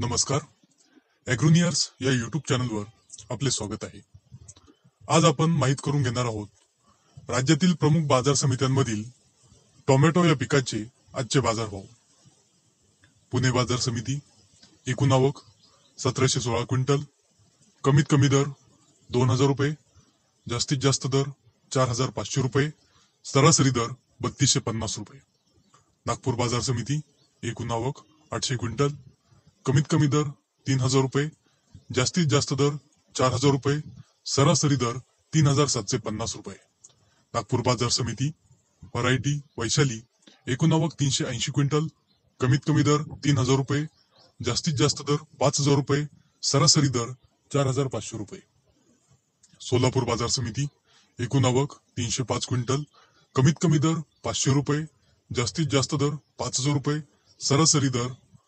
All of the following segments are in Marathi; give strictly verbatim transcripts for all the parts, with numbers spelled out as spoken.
नमस्कार, ॲग्रोनियर्स या युट्यूब चॅनलवर आपले स्वागत आहे। आज आपण माहित करून घेणार आहोत राज्यातील प्रमुख बाजार समित्यांमधील टोमॅटो या पिकाचे आजचे बाजारभाव। पुणे बाजार समिती एकूण आवक सतराशे सोळा क्विंटल, कमीत कमी दर दोन हजार रुपये, जास्तीत जास्त दर चार हजार पाचशे रुपये, सरासरी दर बत्तीसशे पन्नास रुपये। नागपूर बाजार समिती एकूण आवक आठशे क्विंटल, कमीत कमी दर तीन हजार रुपये, जास्तीत जास्त दर चार हजार रुपये, सरासरी दर तीन हजार सातशे पन्नास रुपये। नागपूर बाजार समिती व्हरायटी वैशाली एकूण आवक तीनशे ऐंशी क्विंटल, कमीत कमी दर तीन हजार रुपये, जास्तीत जास्त दर पाच हजार रुपये, सरासरी दर चार हजार पाचशे रुपये। सोलापूर बाजार समिती एकूण आवक तीनशे पाच क्विंटल, कमीत कमी दर पाचशे रुपये, जास्तीत जास्त दर पाच हजार रुपये, सरासरी दर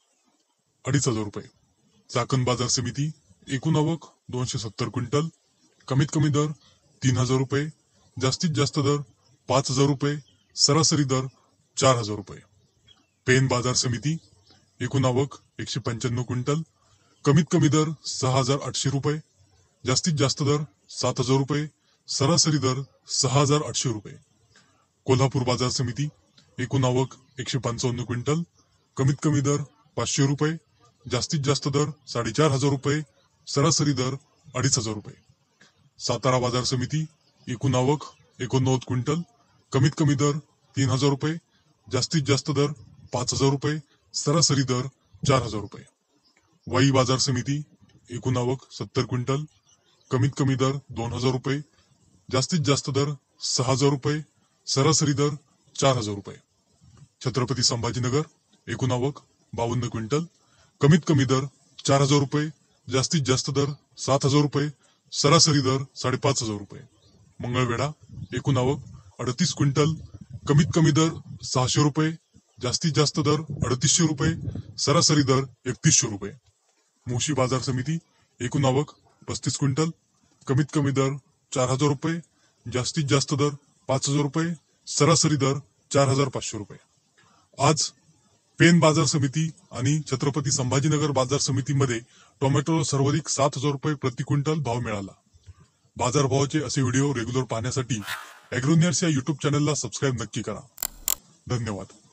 अडीच हजार रुपये। चाकण बाजार समिती एकूण आवक दोनशे सत्तर क्विंटल, कमीत कमी दर तीन हजार रुपये, जास्तीत जास्त दर पाच हजार रुपये, सरासरी दर चार हजार रुपये। पेन बाजार समिती एकूण आवक एकशे पंच्याण्णव क्विंटल, कमीत कमी दर सहा हजार आठशे रुपये, जास्तीत जास्त दर सात हजार रुपये, सरासरी दर सहा हजार आठशे रुपये। कोल्हापूर बाजार समिती एकूण आवक एकशे पंचावन्न क्विंटल, कमीत कमी दर पाचशे रुपये, जास्तीत जास्त दर साडेचार हजार रुपये, सरासरी दर अडीच हजार रुपये। सातारा बाजार समिती एकूण आवक एकोणनव्वद क्विंटल, कमीत कमी दर तीन हजार रुपये, जास्तीत जास्त दर पाच हजार रुपये, सरासरी दर चार हजार रुपये। वाई बाजार समिती एकूण आवक सत्तर क्विंटल, कमीत कमी दर दोन हजार रुपये, जास्तीत जास्त दर सहा हजार रुपये, सरासरी दर चार हजार रुपये। छत्रपती संभाजीनगर एकूण आवक बावन्न क्विंटल, कमीत कमी दर चार हजार रुपये, जास्तीत जास्त दर सात हजार रुपये, सरासरी दर साडेपाच हजार रुपये। मंगळवेढा एकूण आवक अडतीस क्विंटल, कमीत कमी दर सहाशे रुपये, जास्तीत जास्त दर अडतीसशे रुपये, सरासरी दर एकतीसशे रुपये। मुळशी बाजार समिती एकूण आवक पस्तीस क्विंटल, कमीत कमी दर चार हजार रुपये, जास्तीत जास्त दर पाच हजार रुपये, सरासरी दर चार हजार पाचशे रुपये। आज पेन बाजार समिती आणि छत्रपती संभाजीनगर बाजार समितीमध्ये टोमॅटो सर्वाधिक सात हजार रुपये प्रति क्विंटल भाव मिळाला। बाजारभावाचे असे व्हिडिओ रेग्युलर पाहण्यासाठी ॲग्रोनियर्स या युट्यूब चॅनलला सबस्क्राईब नक्की करा। धन्यवाद।